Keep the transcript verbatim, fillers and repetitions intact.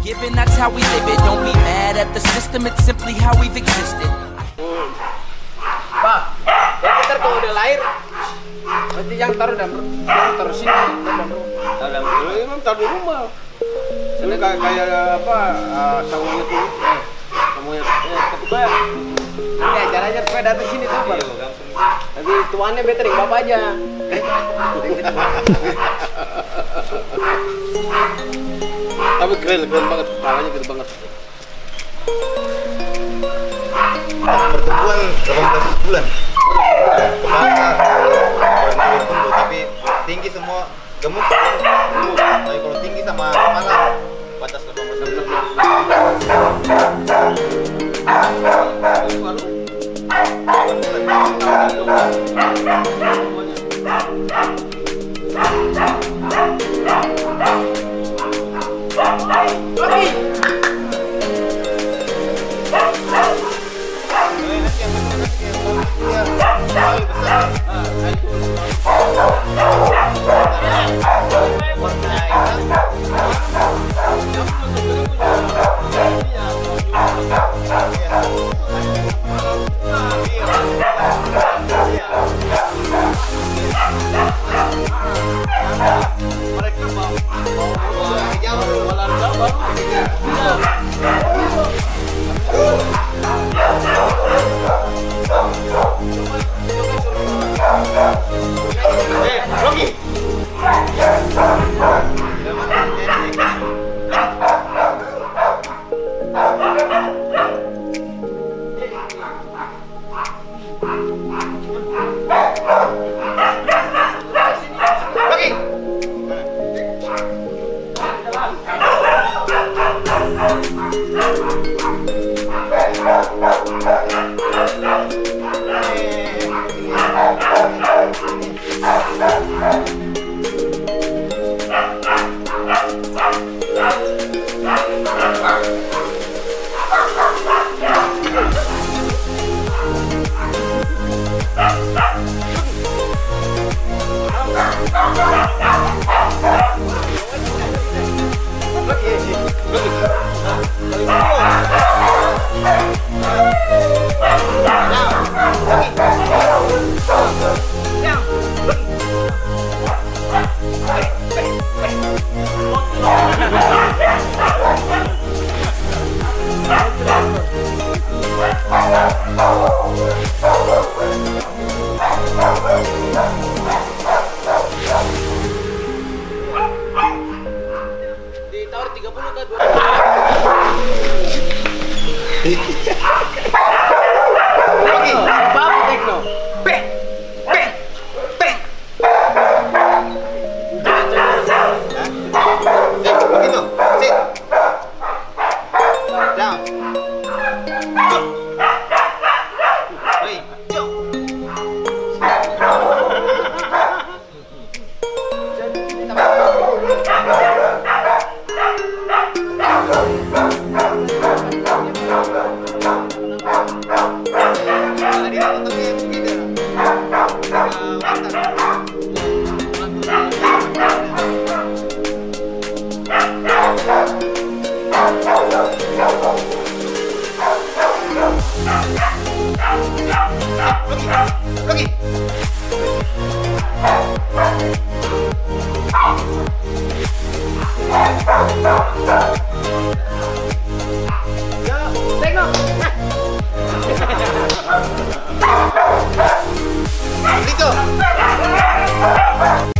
given, that's how we live it. Don't be mad at the system, it's simply how we've existed. Pak, ntar kalau udah lahir, berarti yang taruh dalam yang taruh sini, taruh dalam rumah. Emang taruh di rumah. Ini kayak kayak apa? Samunya tuh, samunya. Ketika ini acaranya supaya datang sini tuh, Pak. Tapi tuannya better bapak aja. Tapi keren, keren banget, kepalanya gede banget. Pertumbuhan delapan belas bulan. Tapi tinggi semua gemuk. Tapi kalau tinggi sama kepala batas delapan belas bulan. Ditawar tiga puluh ke dua Lagi, bab tekno. P. P. P. Begitu. Sit. Down. Hey, jump. Lagi. Ya, tengok. Itu.